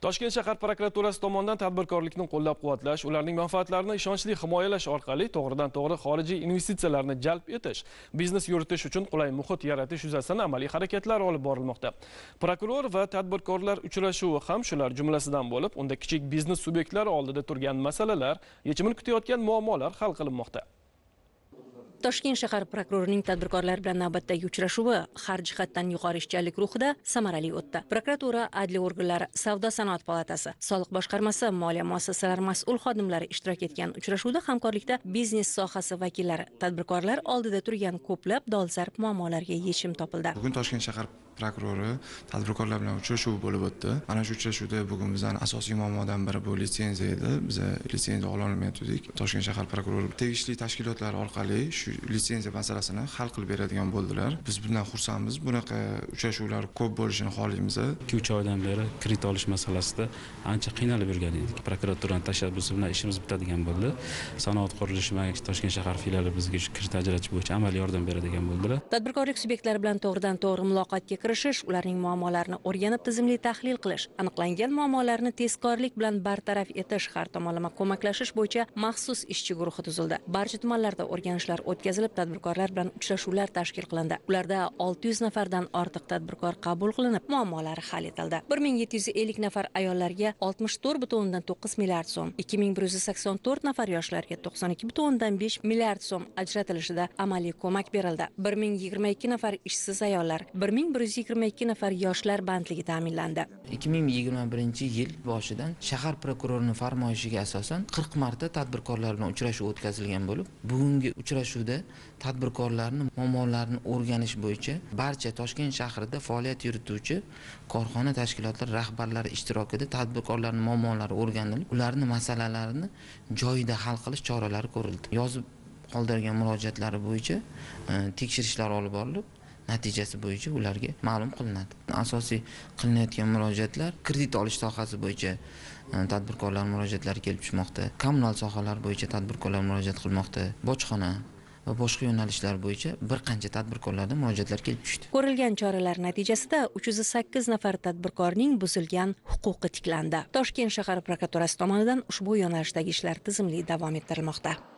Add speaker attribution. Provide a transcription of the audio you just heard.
Speaker 1: Toshkent shahar prokuraturasi tomonidan tadbirkorlikni qo'llab-quvvatlash, ularning manfaatlarini ishonchli himoyalash orqali to'g'ridan-to'g'ri xorijiy investitsiyalarni jalb etish, biznes yuritish uchun qulay muhit yaratish yuzasidan amaliy harakatlar olib borilmoqda. Prokuror va tadbirkorlar uchrashuvi ham shular jumlasidan bo'lib, unda kichik biznes subyektlari oldida turgan masalalar, yechimini kutayotgan muammolar hal qilinmoqda.
Speaker 2: Toshkent shahar prokurorining tadbirkorlar bilan navbatdagi uchrashuvi har jihatdan yuqori ishchanlik ruhida samarali o'tdi. Prokuratura, adliya organlari, Savdo-sanoat palatasi, soliq boshqarmasi, moliya muassasalari mas'ul xodimlari ishtirok etgan uchrashuvda hamkorlikda biznes sohasi vakillari, tadbirkorlar oldida turgan ko'plab dolzarb muammolarga yechim topildi.
Speaker 3: Bugun Toshkent shahar prokurori tadbirkorlar bilan uchrashuv bo'lib o'tdi. Mana shu uchrashuvda bugun bizning asosiy muammodan biri bu litsenziya edi. Biz litsenziya ola olmayotgandik. Toshkent shahar prokurori tegishli tashkilotlar orqali shu litsenziya masalasini hal qilib beradigan bo'ldilar. Biz bundan xursandmiz. Bunaqa uchrashuvlar ko'p bo'lishini xohlaymiz.
Speaker 4: 2-3 oydan beri kredit olish masalasida ancha qiynalib yurgan edik. Prokuraturaning tashabbusi bilan ishimiz bitadigan bo'ldi. Sanoat qurilishi va Toshkent shahar filiali bizga kredit ajratish bo'yicha amaliy yordam beradigan bo'ldilar.
Speaker 2: Tadbirkorlik subyektlari bilan to'g'ridan-to'g'ri muloqotga kirishish, ularning muammolarini o'rganib tizimli tahlil qilish, aniqlangan muammolarni tezkorlik bilan bartaraf etish, har tomonlama ko'maklashish bo'yicha maxsus ishchi guruhi tuzildi. Barcha tumanlarda o'rganishlar o'tkazilib, tadbirkorlar bilan uchrashuvlar tashkil qilindi. Ularda 600 nafardan ortiq tadbirkor qabul qilinib, muammolari hal etildi. 1750 nafar ayollarga 64,9 milliard so'm, 2184 nafar yoshlarga 92,5 milliard so'm ajratilishida amaliy ko'mak berildi. 1022 nafar ishsiz ayollar, 1122 nafar yoshlar bandligi ta'minlandi.
Speaker 5: 2021-yil boshidan shahar prokurorining farmoyishiga asosan 40 marta tadbirkorlar bilan uchrashuv o'tkazilgan bo'lib, bugungi uchrashuvda tadbirkorlarning muammolarini o'rganish bo'yicha barcha Toshkent shahrida faoliyat yurituvchi korxona tashkilotlari rahbarlari ishtirokida tadbirkorlarning muammolari o'rganilib, ularning masalalarini joyida hal qilish choralari ko'rildi. Yozib qoldirgan murojaatlari bo'yicha tekshirishlar olib borilib, natijasi bo'yicha ularga ma'lum qilinadi. Asosiy qilinayotgan murojaatlar kredit olish sohasi bo'yicha tadbirkorlar murojaatlari kelib tushmoqda. Kommunal sohalar bo'yicha tadbirkorlar murojaat qilmoqda. Bojxona va boshqa yo'nalishlar bo'yicha bir qancha tadbirkorlardan murojaatlar kelib tushdi.
Speaker 2: Ko'rilgan choralar natijasida 308 nafar tadbirkorning buzilgan huquqi tiklandi. Toshkent shahar prokuraturasi tomonidan ushbu yo'nalishdagi ishlar tizimli davom ettirilmoqda.